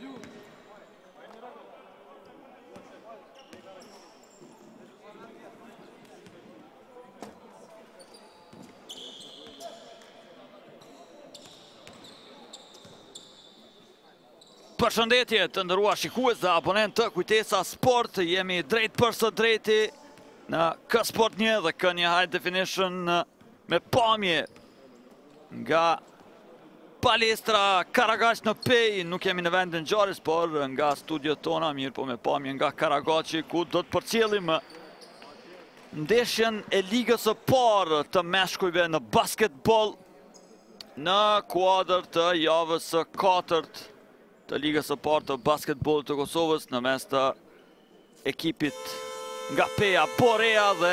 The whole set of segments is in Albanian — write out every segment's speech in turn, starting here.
Përshëndetje të nderuar shikues dhe abonent të Kujtesa Sport, jemi drejt për së drejti në K-Sport 1 dhe K1 High Definition me pamje nga palestra Karagaq në Pej. Nuk jemi në vendin ngjarjes, por nga studiot tona, mirë po me pamje nga Karagaqi, ku do të përcjellim ndeshjen e ligës së parë të meshkujve në basketbol në kuadër të javës së 4 të ligës së parë të basketbollit të Kosovës në mes të ekipit nga Peja Borea dhe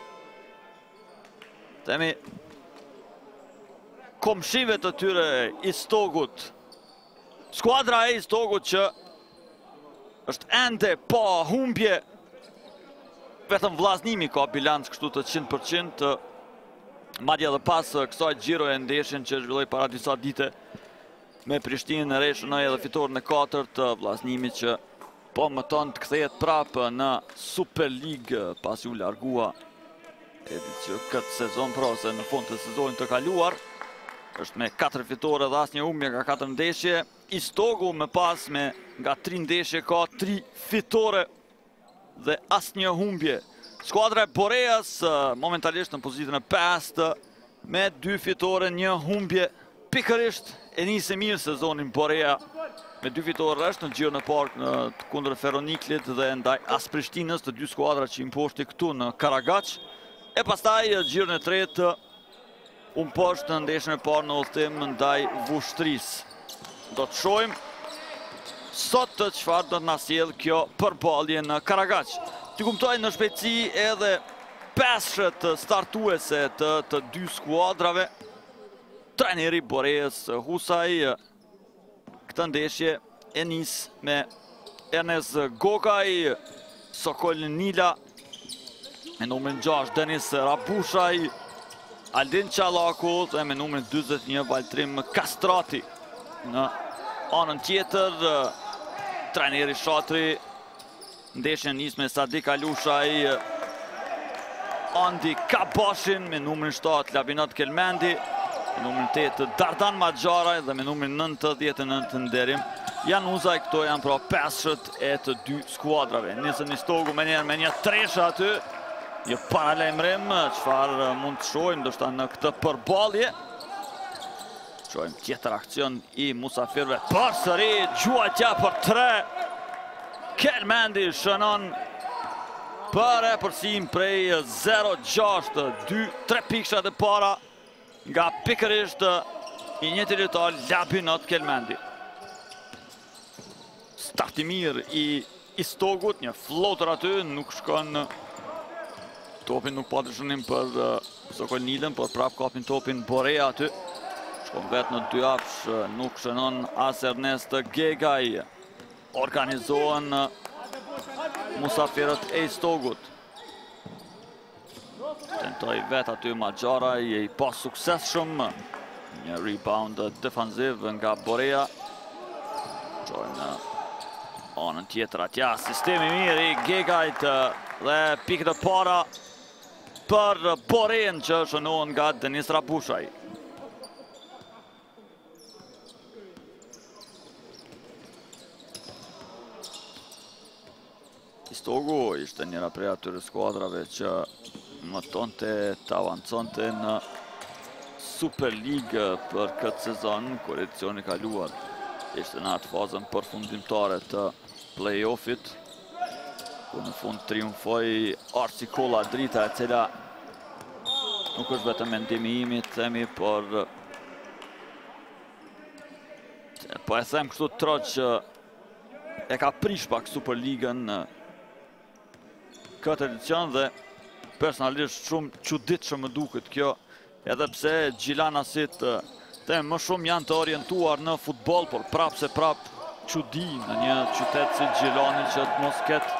themi komshive të tyre Istogut. Skuadra e Istogut që është ende pa humbje, vetëm vllaznimi ka bilanc kështu të 100%, madje edhe pas kësaj xhiroje ndeshjen që zhvilloi para disa dite me Prishtinën e Re shënoi edhe fitoren e 4 të vllaznimit që po mëton të kthehet prapë në Super League pasi u largua që këtë sezon, pra se në fund të sezonit të kaluar është me 4 fitore dhe asnjë humbje nga 4 ndeshje. Istogu më pas me nga 3 ndeshje ka 3 fitore dhe asnjë humbje. Skuadra e Boreas momentalisht në pozitën e 5 me 2 fitore, 1 humbje. Pikërisht e nisi mirë sezonin Borea me 2 fitore është në xhirën e parë kundër Feroniklit dhe ndaj AS Prishtinës, të dy skuadra që imposhti këtu në Karagaq. E pastaj xhirën e tretë u mposhtë në ndeshjen e parë në udhëtim ndaj Vushtrisë. Do të shohim sot çfarë do të na sjell kjo përballje në Karagaq. Ti kumtoj në shpejtësi edhe peshët startuese të dy skuadrave. Trajneri Boreas Husaj këtë ndeshje e nis me Enes Gogaj, Sokol Nila, me numrin 6 Denis Rabushaj, Aldin Qallaku dhe me numrin 41 Valtrim Kastrati. Në anën tjetër, trajneri Shatri, ndeshjen nis me Sadik Alushaj, Andi Kabashin me numrin 7 Labinot Kelmendi, me numrin 8 Dardan Maxharaj dhe me numrin 99 Nderim Januzaj. Këto janë pra peshët e të dy skuadrave. Nisën Istogu me një tresha aty, një paralajmërim, çfarë mund të shohim ndoshta në këtë përballje. Shohim tjetër aksion i musafirëve. Përsëri gjuajtja për 3. Kelmendi shënon për epërsim prej 0-6, 2-3 pikshat e para nga pikërisht i një territor Labinot Kelmendi. Starti mirë i Istogut, një floater aty, nuk shkon topin, nuk pa dëshunim për Sokol Nilën, por prap kapin topin Borea aty. Shkon vetë në 2 hapsh, nuk shënon as Ernest Gegaj. Organizohen musafirët e Istogut. Tentoj vetë aty Maxharaj, i pas suksesshëm. Një rebound defanziv nga Borea. Qojnë në anën tjetër atja, sistemi mirë i Gegajt dhe pikët e para për Boren që shënohen nga Denis Rabushaj. Istogu ishte njëra prej atyre skuadrave që mëtonte të avanconte në Super League për këtë sezon, kur edicioni kaluar ishte në atë fazën përfundimtare të play-offit, ku në fund triumfoi Arsikolla Drita, e cila nuk është vetëm mendimi im, themi, por po e them kështu troq që e ka prish pak Super Ligën këtë edicion dhe personalisht shumë çuditshëm më duket kjo, edhe pse Gjilanasit më shumë janë të orientuar në futboll, por prap se prap çudi në një qytet si Gjilani që të mos ketë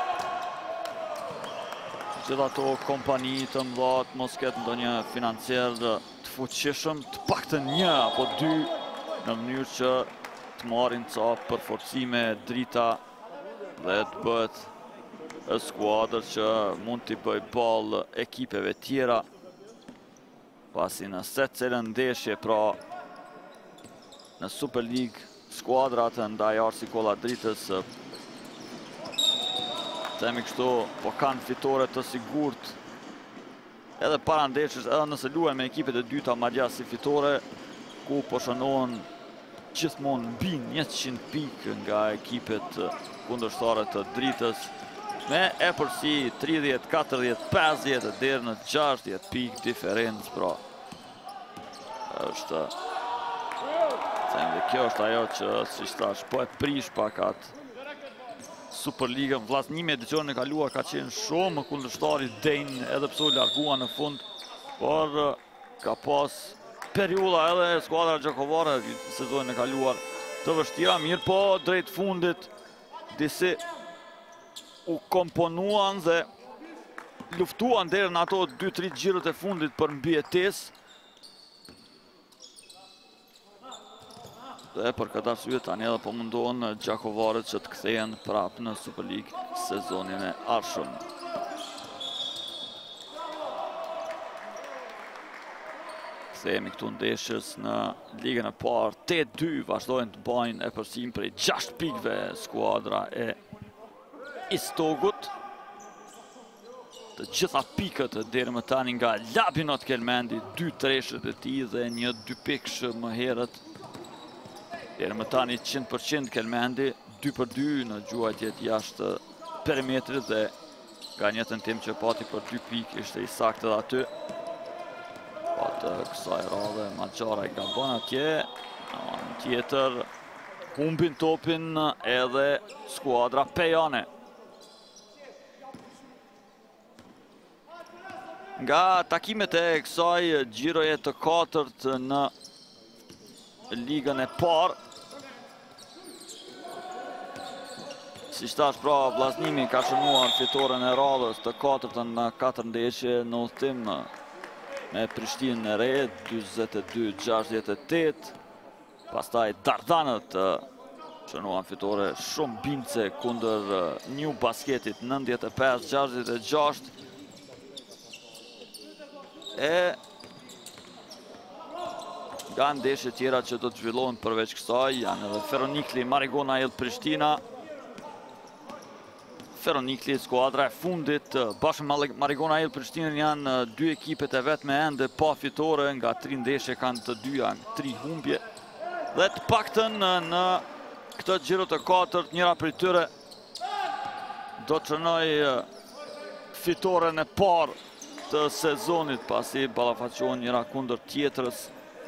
gjithë ato kompani të mëdha, të mos ketë ndonjë financier të fuqishëm, të paktën 1 apo 2 në mënyrë që të marrin ca përforcime drita dhe të bëhet skuadër që mund t'i bëj ball ekipeve tjera pasi në secilën ndeshje, pra në Super League, skuadrat ndaj Arsi Kolla Dritës themi kështu, po kanë fitore të sigurt edhe para ndeshjes, edhe nëse luajnë me ekipet e dyta madje si fitore, ku po shënohen gjithmonë mbi 100 pikë nga ekipet kundërshtare të Dritës, me epërsi 30, 40, 50 deri në 60 pikë diferencë, pra është them dhe kjo është ajo që, siç thash, po e prish pak atë Superligën. Vllaznimi edicion e kaluar ka qenë shumë kundërshtari denj, edhe pse u largua në fund, por ka pas periudha edhe skuadra gjakovare sezonin e kaluar të vështira, mirë po drejt fundit disi u komponuan dhe luftuan deri në ato 2-3 xhirët e fundit për mbijetesë. Dhe për këtë arsye tani edhe po mundohen gjakovarët që të kthehen prapë në Super League sezonin e ardhshëm. Kthehemi këtu ndeshjes në ligën e parë. 8-2 vazhdojnë të bajnë epërsim prej 6 pikëve skuadra e Istogut. Të gjitha pikët deri më tani nga Labinot Kelmendi, 2 treshët e tij dhe një 2 pikësh më herët. Deri më tani 100% Kelmendi, 2-2 në gjuajtjet jashtë perimetrit dhe nga një tentim që pati për 2 pikë ishte i saktë edhe aty. Patë kësaj radhe Maxhara i ka bën atje, në anën tjetër humbin topin edhe skuadra Pejane. Nga takimet e kësaj gjiroje të 4 në ligën e parë, siç thash, pra vllaznimi ka shënuar fitoren e radhës të 4 në 4 ndeshje në udhtim me Prishtinën e Re 42-68. Pastaj Dardanët shënuan fitore shumë bindse kundër New Basketit 95-66. E nga ndeshje tjera që do të zhvillohen përveç kësaj janë edhe Feronikli Marigona Ell Prishtina. Feronikli, skuadra e fundit, bashkë me Marigona Ell Prishtinën janë 2 ekipet e vetme ende pa fitore, nga 3 ndeshje kanë të dyja 3 humbje. Dhe të paktën në këtë xhiro të 4, njëra prej tyre do të shënoj fitoren e parë të sezonit pasi ballafaqohen njëra kundër tjetrës.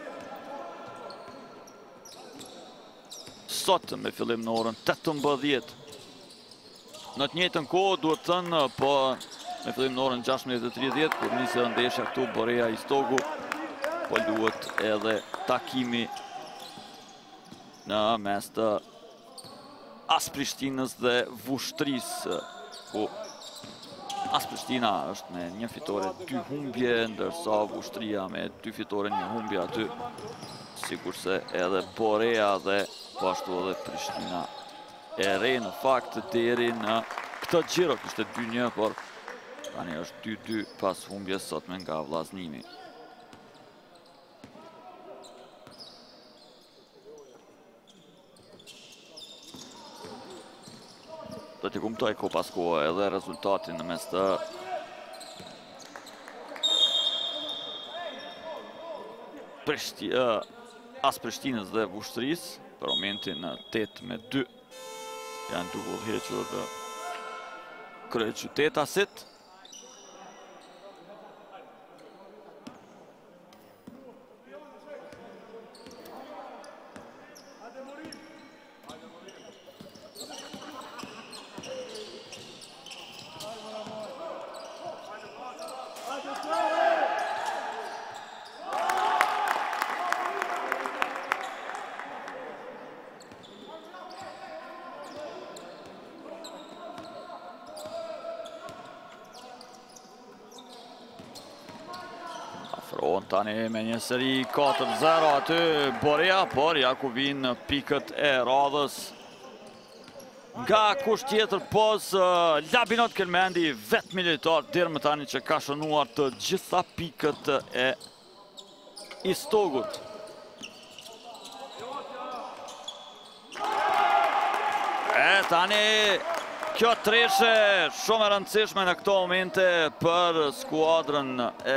Sot me fillim në orën 18. Në të njëjtën kohë duhet thënë, po me fillim në orën 16:30 kur nisi ndeshja këtu Borea Istogu, po luhet edhe takimi në mes të AS Prishtinës dhe Vushtrisë, ku AS Prishtina është me 1 fitore 2 humbje, ndërsa Vushtria me 2 fitore 1 humbje aty. Sigurisht edhe Borea dhe po ashtu edhe Prishtina e Re në fakt deri në këtë xhiro kishte 2-1, por tani është 2-2 pas humbjes sotme nga vllaznimi. Do t'i kumtoj ko pas kohë edhe rezultatin në mes të AS Prishtinës dhe Vushtrisë, për momentin 8-2 janë duke udhëhequr kryeqytetasit. Shkron tani me një seri 4-0 aty Borea, por ja ku vinë pikët e radhës nga kush tjetër pos Labinot Kelmendi, vetë militar dherë më tani që ka shënuar të gjitha pikët e Istogut. E tani kjo treshe shumë e rëndësishme në këto momente për skuadrën e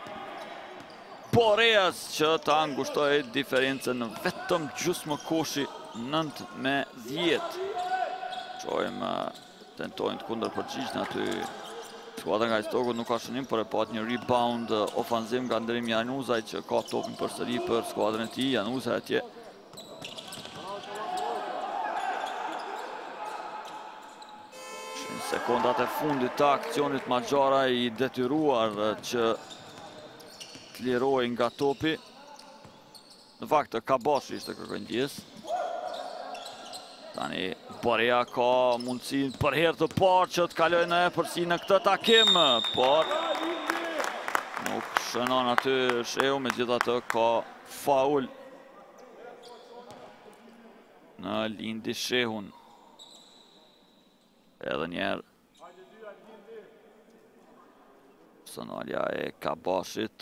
Boreas që ta ngushtoj diferencën në vetëm gjysmë koshi 9-10. Qojmë tentojnë të kundër përgjishtë aty. Skuadra nga Istogut nuk ka shënim, por e pat një rebound ofanzim nga ndërim Januzaj që ka topin për sëri për skuadrën e ti. Januzaj atje. Sekondat e fundit të aksionit Maxhara i detyruar që të liroj nga topi. Në fakt, Kabashi ishte kërkëndjes. Tani, Borea ka mundësin për herë të parë që të kaloj në përsi në këtë takim, por nuk shënon aty Shehu, me gjitha të ka faul në lindi Shehun. Edhe njerë personalja e Kabashit.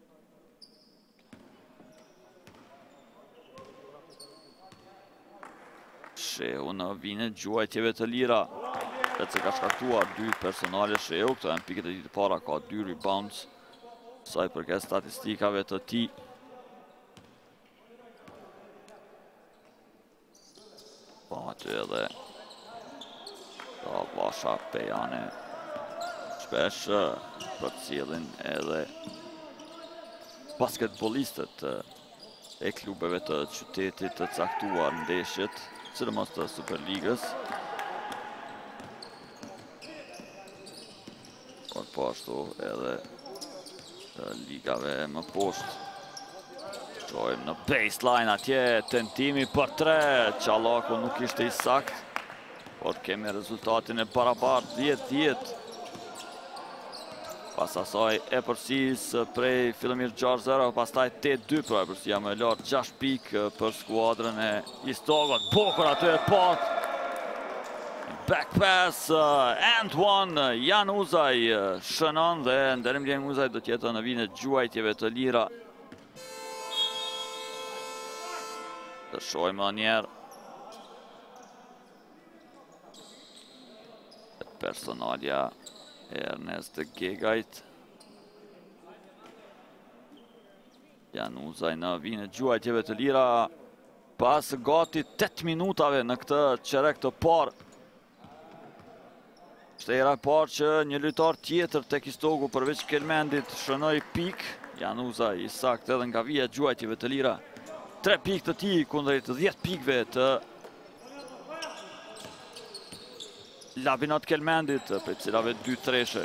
Shehu në vine gjuajtjeve të lira, vetë se ka shkaktuar 2 personale Shehu, këto e në pikët e ditë para ka 2 rebounds, saj përket statistikave të ti. Po aty edhe Vasha Pejane shpesh për cilin edhe basketbolistët e klubeve të qytetit të caktuar ndeshjet, sidomos të Superligës. Por po ashtu edhe të ligave më poshtë. Shojmë në baseline atje, tentimi për 3, Qallaku nuk ishte i sakt. Por kemi rezultatin e barabartë 10-10. Pas asaj e përsis prej Fillimir 6-0, pastaj 8-2, pra e përsia më lartë 6 pikë për skuadrën e Istogut. Bokur aty e pat. Back pass, and one, Januzaj shënon dhe nderim Januzaj do tjetë në vine gjuajtjeve të lira. Të shojmë njerë. Personalja Ernest Gegajt. Januzaj në vine gjuajtjeve të lira pas gati 8 minutave në këtë qerek të parë. Shtera e parë që një lojtar tjetër tek Istogu përveç Kelmendit shënoi pik. Januzaj i sakt edhe nga vija gjuajtjeve të lira. 3 pikë të tij kundrejt 10 pikëve të Labinot Kelmendit, për cilave 2 treshe.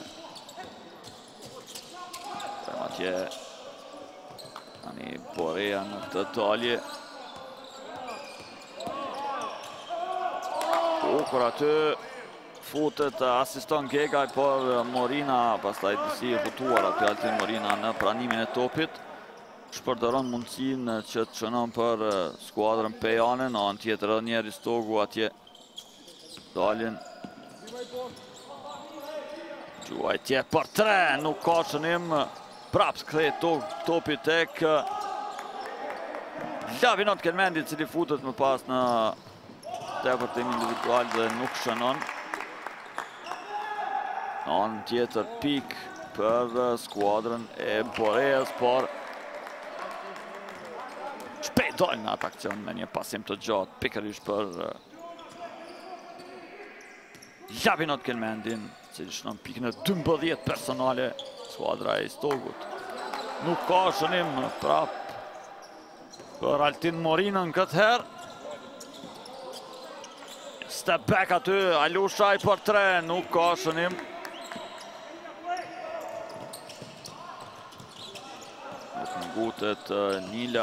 Atje tani Borea në këtë dalje. Kur aty futet asiston Gegaj, por Morina pastaj disi futuar aty Altin Morina në pranimin e topit. Shpërdoron mundësinë që të shënon për skuadrën Pejane, në anë tjetër edhe njerë Istogu atje daljen. Gjuajtje për 3, nuk ka shënim, prapë kthej topi tek Labinot Kelmendi, cili futet më pas në tepërtim individual dhe nuk shënon. Në anën tjetër pik për skuadrën e Boreas, por shpejt dojnë në atë akcion me një pasim të gjatë, pikërisht për Labinot Kelmendin, cili shënon pikën e 12 personale skuadra e Istogut. Nuk ka shënim prap për Altin Morinën këtë herë. Step back aty, Alushaj për 3, nuk ka shënim. Nuk ngutet Nila.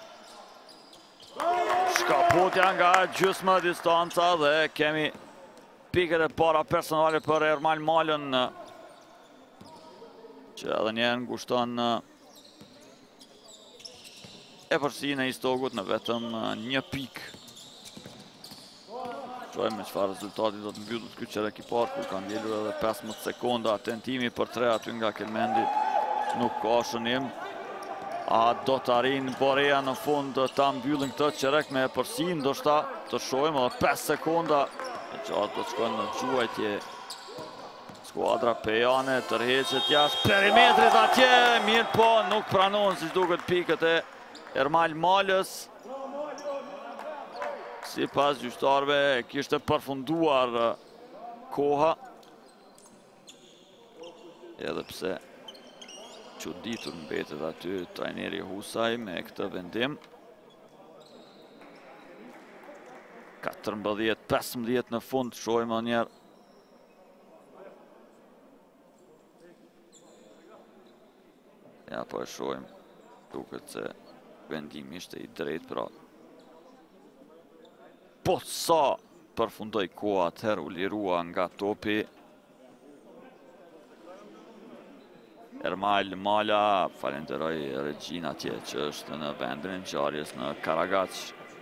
Shkaputja nga gjysmë distanca dhe kemi pikët e para personale për Ermal Malën, që edhe njerë ngushton e përsinë e Istogut në vetëm 1 pikë. Shojmë me çfarë rezultati do të mbyllet ky çerek i parë, kur ka ngelur edhe 15 sekonda tentimi për 3 aty nga Kelmendi. Nuk ka shënim. A do të arrin Borea në fund ta mbyllin këtë qerek me përsinë, ndoshta të shohim edhe 5 sekonda. E qatë do të shkojnë në gjuajtje. Skuadra Pejane tërheqet jashtë perimetrit atje, mirë po nuk pranohen si duket pikët e Ermal Malës. Sipas gjyqtarëve kishte përfunduar koha. Edhe pse çuditur mbetet aty trajneri Husaj me këtë vendim. 14-15 në fund, shohim edhe njerë. Ja, po e shohim. Duket se vendimi ishte i drejt, pra. Po sa përfundoi koha atëherë u lirua nga topi. Ermal Mala, falenderoj Regjina atje që është në vendin e ngjarjes në Karagaç.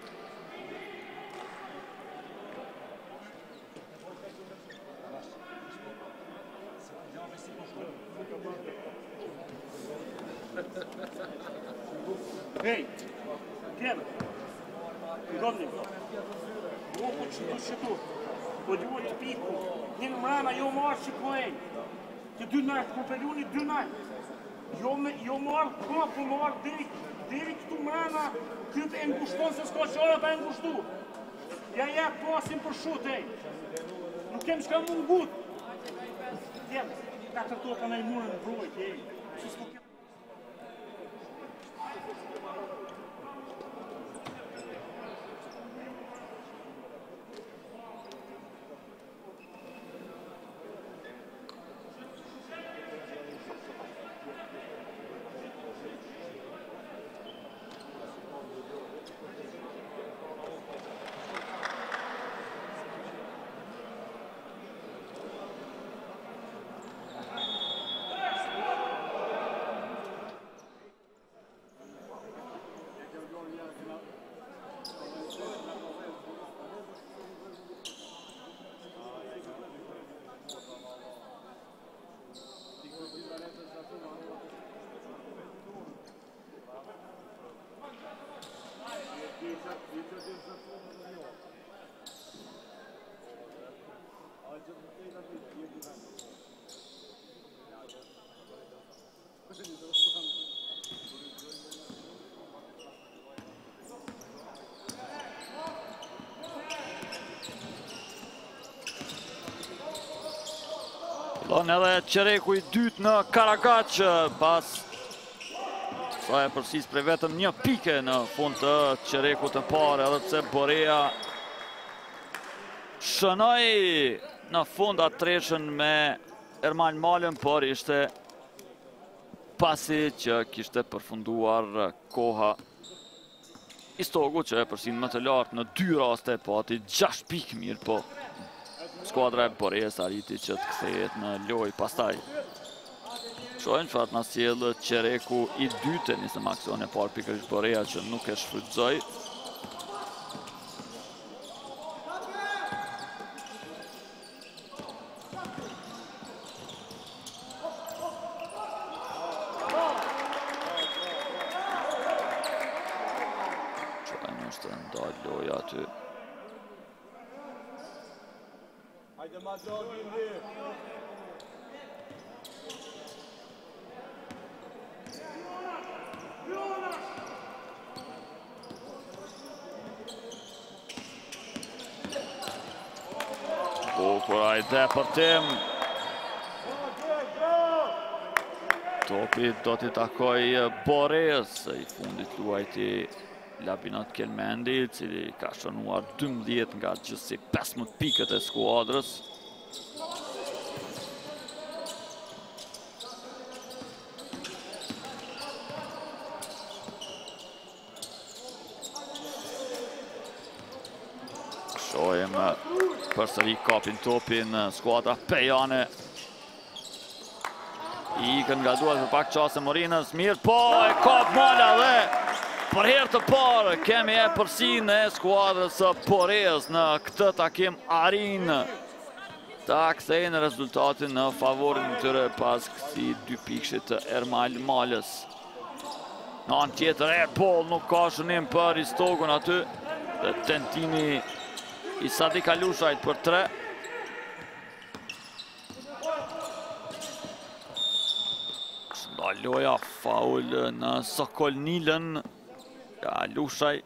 Hej, Kjell, godni, jo po që tu, po duhet të piku, një në mrena jo marë që pojnë, të 2 najtë, ku periuni 2 najtë, jo marë, kuma po marë deri këtu mrena, këtë e ngushton se s'ka qara ta e ngushtu. Ja jetë pasin për shut, nuk kem shka mungut. Kjell, 4 topa në i murën në brojt, që s'ko kem. Fillon edhe qereku i dytë në Karagaç pas sa e përsis prej vetëm 1 pike në fund të qerekut të parë, edhe pse Borea shënoi në fund atë treshën me Ermal Malën, por ishte pasi që kishte përfunduar koha. Istogu që e përsin më të lartë në 2 raste, pati 6 pikë, mirë po. Skuadra e Boreas arriti që të kthehet në lojë pastaj. Shohim çfarë na sjell qereku i dytë, nisëm aksion e parë pikërisht Borea që nuk e shfrytëzoi. Shohim është ndalë loja aty. Hajde ma dogin dhe. Bukur ajde për tim. Topi do t'i takoj Boreas, i fundit luajti Labinot Kelmendi, cili ka shënuar 12 nga gjithësi 15 pikët e skuadrës. Shohim përsëri kapin topin skuadra Pejane. I ikën nga duart për pak qasë Morinës, mirë po e kap Mala dhe për herë të parë kemi e përsinë e skuadrës së Poreas në këtë takim Arin. Ta kthejnë rezultatin në favorin të tyre pas këtij 2 pikëshit të Ermal Malës. Në anë tjetër airball nuk ka shënim për Istogun aty. Dhe tentimi i Sadi Kalushajt për 3. Shënda loja faul në Sokol Nilën. Kalushaj.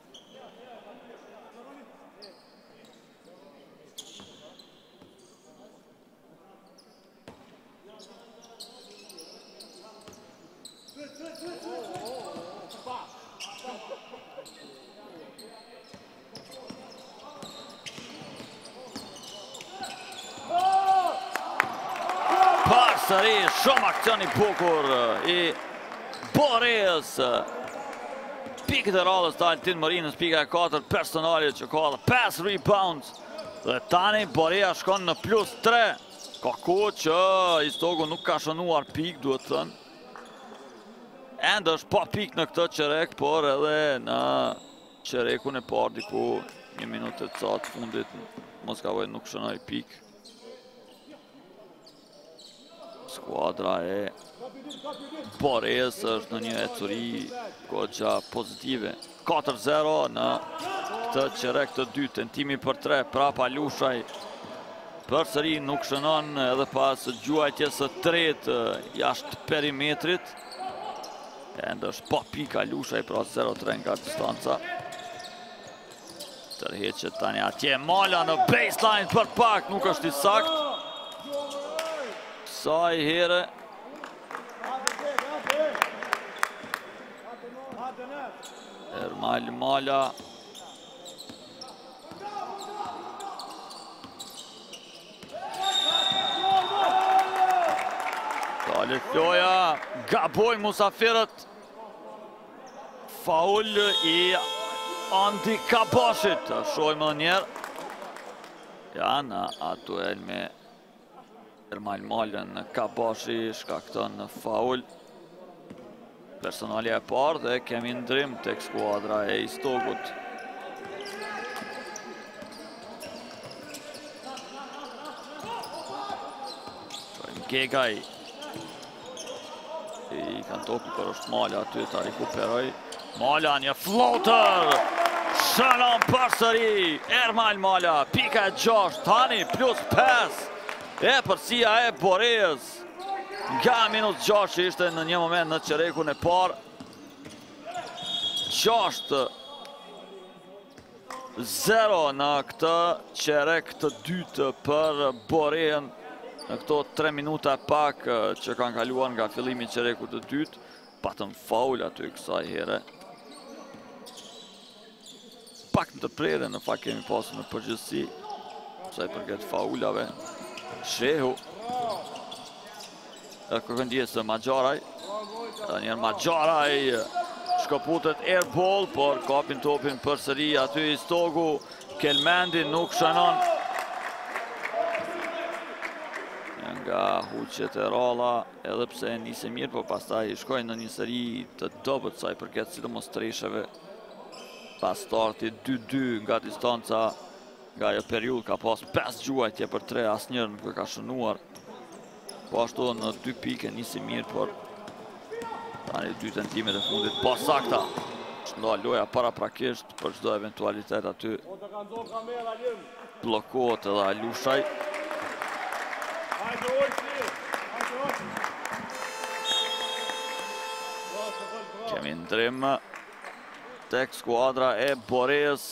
Përsëri shumë akcioni bukur i Poreas. Pikët e radhës të Altin Marinës, pika e 4 personalit që ka dhe 5 rebounds. Dhe tani Porea shkon në +3. Ka kohë që Istogu nuk ka shënuar pik, duhet thënë. Ende është pa pik në këtë qerek, por edhe në qerekun e parë diku 1 minutë të catë fundit Moskavoj nuk shënoi pik. Skuadra e Poreas është në një ecuri goxha pozitive. 4-0 në këtë qerek të dytë. Tentimi për 3, prapa Lushaj. Përsëri nuk shënon edhe pas gjuajtjes së tretë jashtë perimetrit. Ende është pa pika Lushaj, pra 0-3 nga distanca. Tërheqet tani atje Mala në baseline për pak, nuk është i sakt. Sa i here. Ermal Mala. Dalet loja, gaboj Musafirët. Faul i Andi Kabashit. Shojmë dhe njerë. Ja, në atë duel me Ermal Malën, Kabashi shkakton faul. Personalja e parë dhe kemi ndrim tek skuadra e Istogut. Gegaj. I kanë topi për është Mala aty ta rikuperoj. Mala një floater. Shënon përsëri Ermal Mala. Pika e 6, tani +5. E përsia e Poreas. Nga -6 që ishte në një moment në qerekun e parë. 6-0 në këtë qerek të dytë për Borean. Në këto 3 minuta pak që kanë kaluar nga fillimi i qerekut të dytë. Patëm faul aty kësaj here. Pak në të prerë në fakt kemi pasur në përgjithësi. Sa i përket faulave. Shehu. Kërkëndjes të Magjaraj. Njerë Magjaraj shkoputet airball, por kapin topin përsëri aty Istogu. Kelmendi nuk shënon. Nga huqet e ralla, edhe pse nisi mirë, por pastaj shkojnë në një seri të dobët sa i përket sidomos tresheve. Pas startit 2-2 nga distanca, nga ajo periudhë ka pas 5 gjuajtje për 3, asnjëri nuk e ka shënuar. Po ashtu në 2 pike nisi mirë, por tani 2 tentimet e fundit pa sakta. Shënda loja paraprakisht për çdo eventualitet aty. Bllokohet edhe Alushaj. Kemi ndrim tek skuadra e Boreas.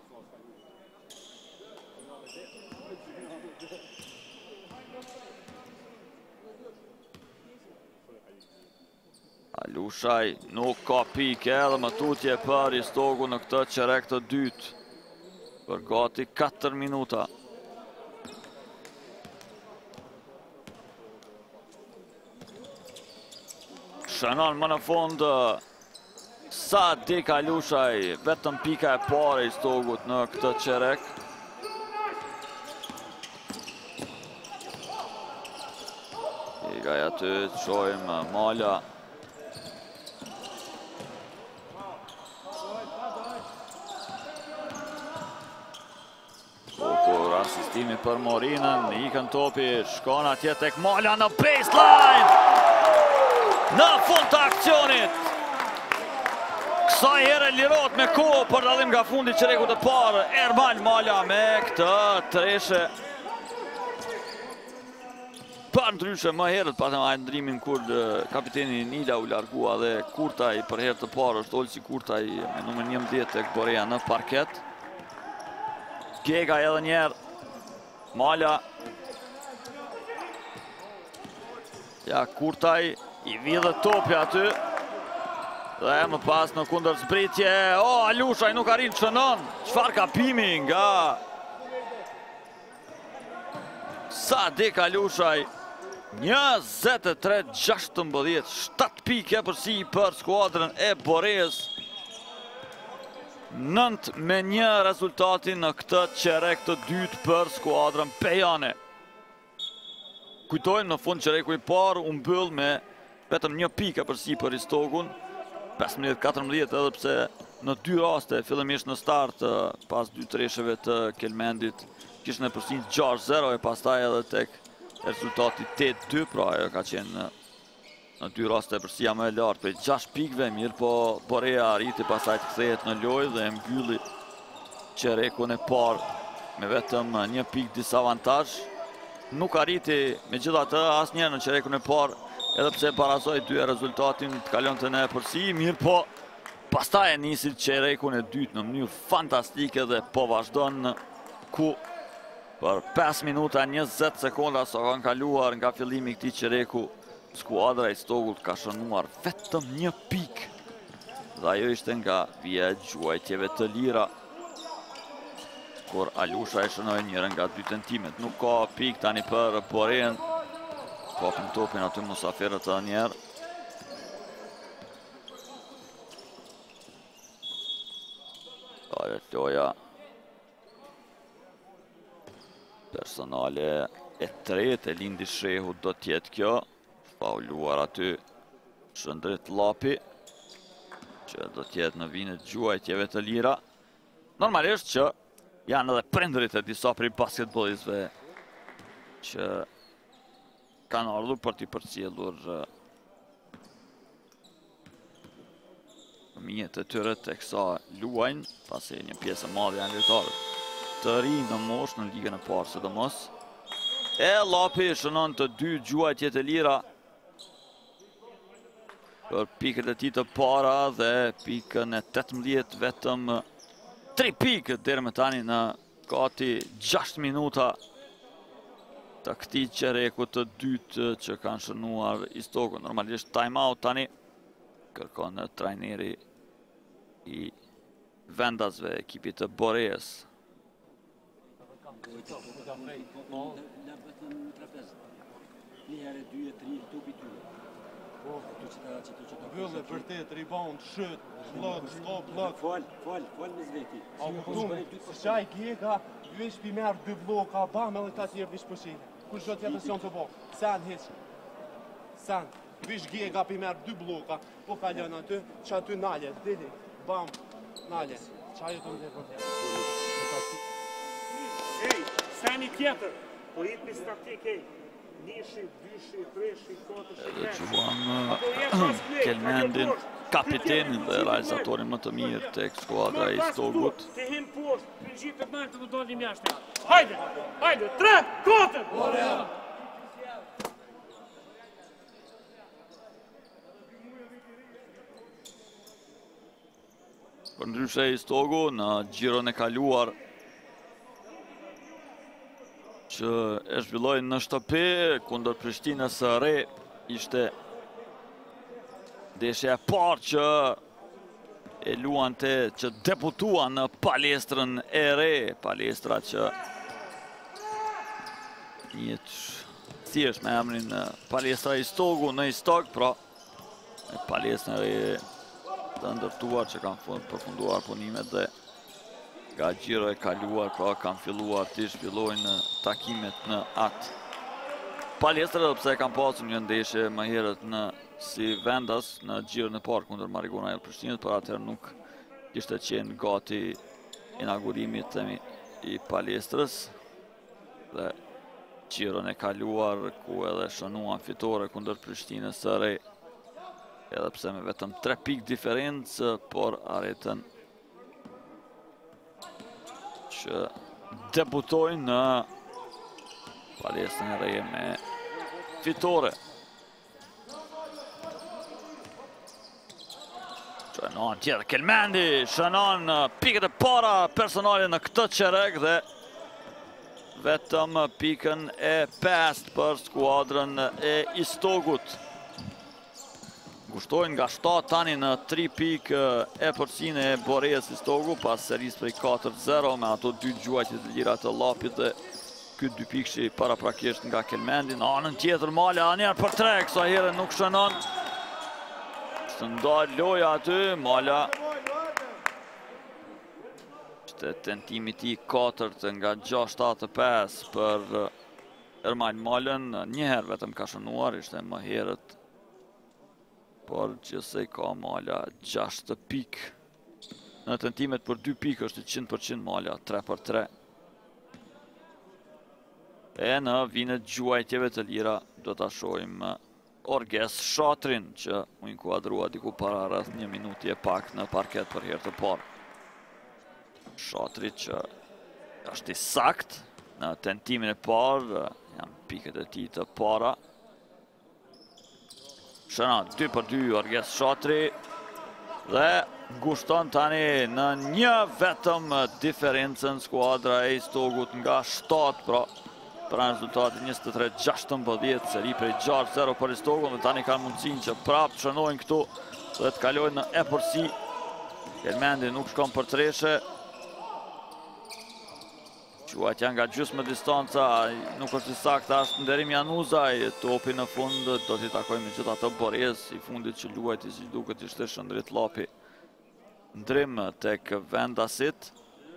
Alushaj nuk ka pike edhe më tutje për Istogu në këtë qerek të dytë. Për gati 4 minuta. Shënon më në fund Sadi Kalushaj, vetëm pika e parë e Istogut në këtë qerek. Igaj aty, të shojmë Mala. Kujtimi për Morinën, ikën topi, shkon atje tek Mala në baseline! Në fund të aksionit! Kësaj herë lirohet me kohë për dallim nga fundi çerekut të parë. Ermal Mala me këtë treshe. Pa ndryshe më herët patëm ai ndrimin kur kapiteni Nila u largua dhe Kurtaj për herë të parë është Olsi Kurtaj me numër 11 tek Borea në parket. Gega edhe njerë. Mala. Ja, Kurtaj i vidhe topi aty. Dhe më pas në kundër zbritje. O, Alushaj nuk arrin të shënon. Çfarë kapimi nga Sadik Alushaj. 23-16, 7 pike përsi për skuadrën e Boreas. 9-1 rezultati në këtë qerek të dytë për skuadrën Pejane. Kujtojmë në fund qereku i parë u mbyll me vetëm 1 pike përsi për Istogun. 15-14 edhe pse në 2 raste fillimisht në start pas 2 tresheve të Kelmendit kishën e përsin 6-0 e pastaj edhe tek rezultati 8-2, pra ajo ka qenë në 2 raste përsia më e lartë për 6 pikve, mirë po Borea arriti pastaj të kthehet në lojë dhe mbylli qerekun e parë me vetëm 1 pik disavantazh. Nuk arriti megjithatë asnjëherë në qerekun e parë, edhe pse barazoi 2 rezultatin të kalonte në përsi, mirë po pastaj e nisi qerekun e dytë në mënyrë fantastike dhe po vazhdon ku për 5 minuta 20 sekonda sa kanë kaluar nga fillimi i këtij qereku, skuadra e Istogut ka shënuar vetëm 1 pik. Dhe ajo ishte nga vija e gjuajtjeve të lira, kur Alusha e shënoi njërën nga 2 tentimet. Nuk ka pik tani për Borean. Kapin topin aty musafirët edhe njerë. Ajo loja personale e tretë e Lindi Shehu do tjetë kjo. Fauluar aty Shëndrit Lapi, që do tjetë në vinë të gjuajtjeve të lira. Normalisht që janë edhe prindrit e disa prej basketbolistëve që kanë ardhur për t'i përcjellur fëmijët e tyre teksa luajnë, pasi një pjesë e madhe janë lojtarë të ri në moshë në ligën e parë sidomos. E Lapi shënon të 2 gjuajtjet e lira për pikët e tij të para dhe pikën e 18, vetëm 3 pikë deri më tani në gati 6 minuta të këtij qereku të dytë që kanë shënuar Istogun. Normalisht time out tani kërkon trajneri i vendasve ekipit të Boreas. Bëllë, vërtet, rebound, shët, blok, skop, blok. Fal me zveti. A kuptume, qaj Gjega, vish pi merë 2 bloka, ba me dhe ta tjerë vish përshim. Kur shot jetë nësion të bo, sen heq. Sen, vish Gjega pi merë 2 bloka, po kalon aty, që aty nalje, dili, bam, nalje. Qaj e të më dhe për Ej, seni tjetër, po i pis taktik, ej. Nishi, 2-shi, 3-shi, 4-shi, Edhe Gjuan Kelmendin, kapitenin dhe realizatorin më të mirë tek skuadra e Istogut. Të him poshtë, të gjithë të najtë të dolim jashtë. Hajde, 3, 4! Për ndryshe Istogu në gjiron e kaluar që e zhvilloi në shtëpi kundër Prishtinës së Re, ishte ndeshja e parë që e luante, që debutua në palestrën e re, palestra që njihet thjesht me emrin palestra Istogu në Istog, pra e palestrën e re të ndërtuar që kanë përfunduar punimet dhe nga gjiro e kaluar, pra kanë filluar të zhvillojnë takimet në atë palestër, edhe pse kanë pasur një ndeshje më herët në si vendas në gjirën e parë kundër Marigona e Prishtinës, por atëherë nuk kishte qenë gati inaugurimi i palestrës. dhe qiron e kaluar ku edhe shënuan fitore kundër Prishtinës së Re. Edhe pse me vetëm 3 pikë diferencë, por arritën që debutojnë në palesën e Re me fitore. Shënon tjetër Kelmendi, shënon pikët e para personale në këtë çerek dhe vetëm pikën e 5 për skuadrën e Istogut. Ngushtojnë nga 7 tani në 3 pikë e përsinë e Boreas Istogu pas serisë prej 4-0 me ato 2 gjuajtje të lira të Llapit dhe ky 2 pikëshi paraprakisht nga Kelmendi. Në anën tjetër Mala anëherë për 3, kësa herë nuk shënon. Së ndalë loja aty, Mala ishte tentimi ti 4 nga 6-7-5 për Ermal Malën. Njëherë vetëm ka shënuar, ishte më herët, por gjithsej ka Mala 6 pikë. Në tentimet për 2 pikë është 100% Mala, 3-3. E në vinet gjuajtjeve të lira do të shohim Orges Shatrin që u inkuadrua diku para rreth 1 minuti e pak në parket për herë të parë. Shatri që është i sakt në tentimin e parë, janë pikët e tij të para. Shënon 2-2 Orges Shatri dhe ngushton tani në 1 vetëm diferencën skuadra e Istogut nga 7, pra pra rezultati 23-16, seri prej 6-0 për Istogun dhe tani kanë mundësinë që prapë shënojnë këtu dhe të kalojnë në e-përsi. Kelmendi nuk shkon për treshe. Quajt janë nga gjysmë distanca, nuk është i saktë as Nderim Januzaj, topi në fund do t'i takojmë megjithatë Boreas, i fundit që luajti si duket ishte Shëndrit Llapi. Ndrim tek vendasit.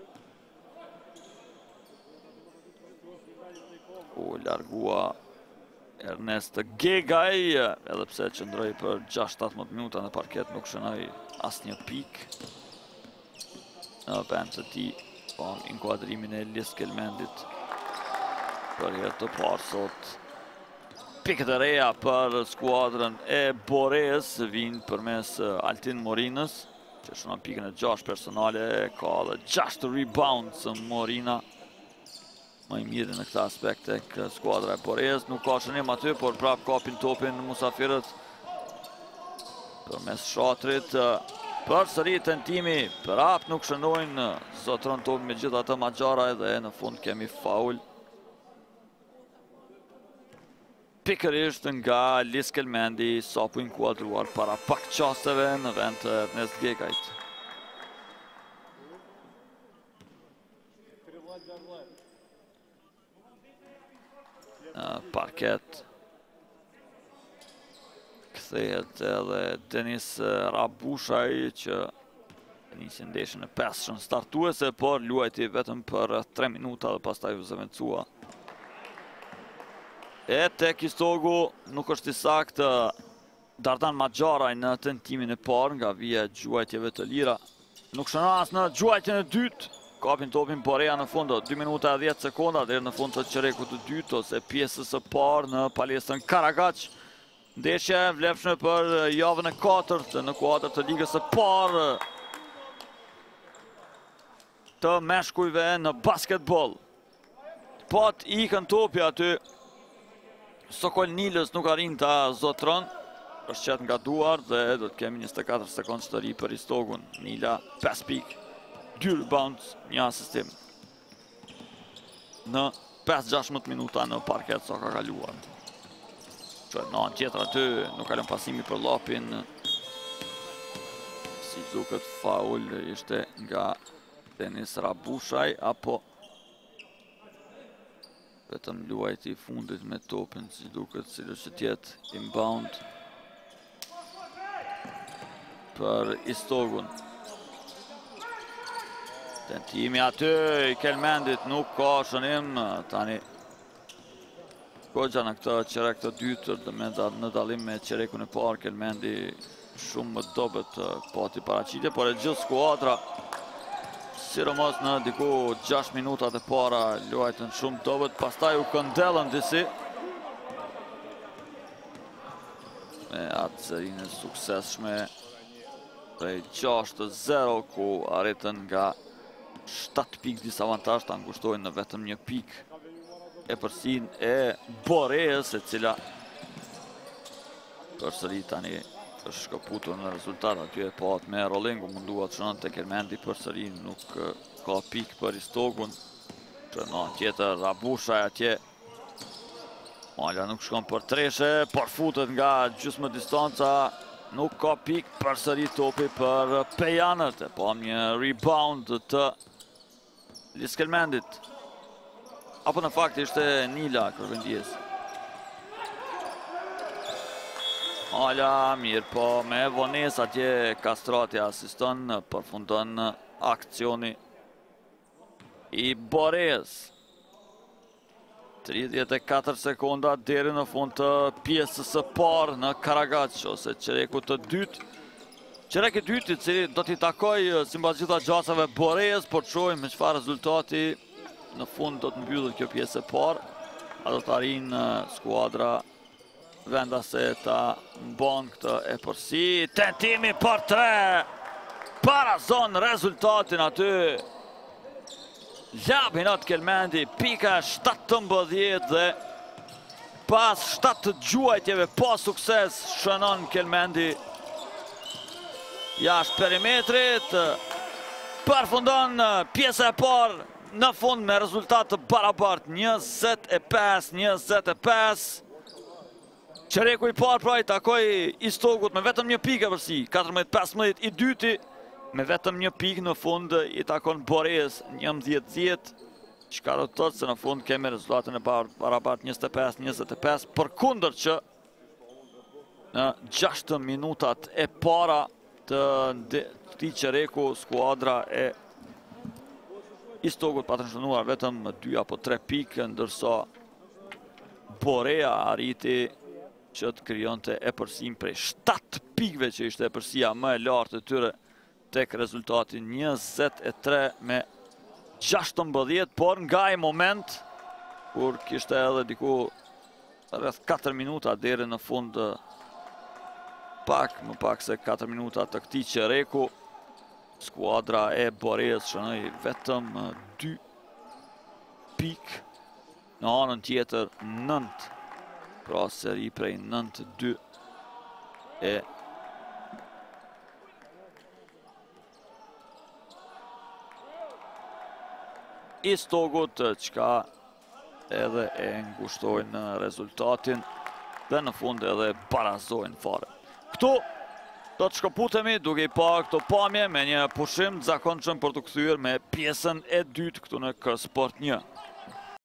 U largua Ernest Gegaj, edhe pse qëndroi për 6-17 minuta në parket, nuk shënoi asnjë pikë në vend të tij. Inkuadrimin e Elis Kelmendit për herë të parë sot. Pikët e reja për skuadrën e Boreas vinë përmes Altin Morinës, që shënon pikën e 6 personale, ka edhe 6 rebounds Morina. Më i mirë në këtë aspekt tek skuadra e Boreas. Nuk ka shënim aty, por prap kapin topin musafirët përmes Shatrit. Për sëri tentimi, prap nuk shënojnë, zotron topi me gjithë atë Maxhara dhe në fund kemi faul. Pikërisht nga Elis Kelmendi, sapo inkuadruar para pak qasteve në vend të Ernest Gegajt. Parket kthehet edhe Denis Rabushaj që nisi ndeshjen e 5 startuese, por luajti vetëm për 3 minuta dhe pastaj u zëvendësua. E tek Istogu nuk është i saktë Dardan Maxharaj në tentimin e parë nga vija e gjuajtjeve të lira. Nuk shënon as në gjuajtjen e dytë. Kapin topin Borea në fund, 2 minuta e 10 sekonda deri në fund të çerekut të dytë ose pjesës së parë në palesën Karagach. Ndeshje vlefshme për javën e 4 në kuadër të ligës së parë të meshkujve në basketbol. Pat ikën topi aty, Sokol Nilës nuk arrin ta zotron, është qet nga duar dhe do të kemi 24 sekondë të ri për Istogun. Nila 5 pikë, 2 rebounds, 1 asistim në 5-16 minuta në parket sa ka kaluar. Që në anë tjetër aty nuk kalon pasimi për Llapin. Si duket faul ishte nga Denis Rabushaj, apo vetëm luajti i fundit me topin, si duket cilës që tjetë inbound për Istogun. Tentimi aty i Kelmendit nuk ka shënim, tani Goxha në këtë qerek të dytë në dallim me qerekun e parë, Kelmendi shumë më dobët pati paraqitje, por e gjithë skuadra sidomos në diku 6 minutat e para luajtën shumë dobët, pastaj u këndellën disi me atë serinë e suksesshme prej 6-0 ku arritën nga 7 pikë disavantazh ta ngushtojnë në vetëm 1 pikë epërsinë e Boreas, e cila përsëri tani është shkëputur në rezultat. Aty e pat me Rollingu mundua të shënon tek Ermendi, përsëri nuk ka pikë për Istogun. Shënon tjetër Rabusha atje. Mala nuk shkon për treshe, por futet nga gjysmë distanca. Nuk ka pikë, përsëri topi për Pejanët. E pa një rebound të Liskelmendit. Apo në fakt ishte Nila Kërvendjes. Ala, mirë po, me vones atje Kastrati asiston, përfundon akcioni i Boreas. 34 sekonda deri në fund të pjesës së parë në Karagaç, ose qereku të dytë. Qerek i dytë i cili do t'i takoj sipas gjitha gjasave Boreas, por shohim me çfarë rezultati në fund do të mbyllet kjo pjesë e parë. A do të arrijë skuadra vendase ta mbon këtë epërsi. Tentimi për 3 para zonë rezultatin aty. Labinot Kelmendi, pika 17 dhe pas 7 gjuajtjeve pa sukses shënon Kelmendi jashtë perimetrit. Përfundon pjesa e parë në fund me rezultat të barabartë 25-25. Qereku i parë pra i takoj Istogut me vetëm 1 pikë epërsi, 14-15 i dyti me vetëm 1 pikë në fund i takon Boreas 11-10. Çka do të thotë se në fund kemi rezultatin e barabartë 25-25, përkundër që në 6 minutat e para të këtij qereku skuadra e Istogut patën shënuar vetëm 2 apo 3 pikë, ndërsa Borea arriti që të krijonte epërsim prej 7 pikëve që ishte epërsia më e lartë e tyre tek rezultati 23-16, por nga i moment kur kishte edhe diku rreth 4 minuta deri në fund, më pak se 4 minuta të këtij qereku, skuadra e Boreas shënoi vetëm 2 pikë. Në anën tjetër 9, pra seri prej 9-2 e Istogut, çka edhe e ngushtojnë rezultatin dhe në fund edhe barazojnë fare. Këtu do të shkëputemi duke i pa këto pamje me një pushim të zakonshëm për të kthyer me pjesën e dytë këtu në K Sport 1.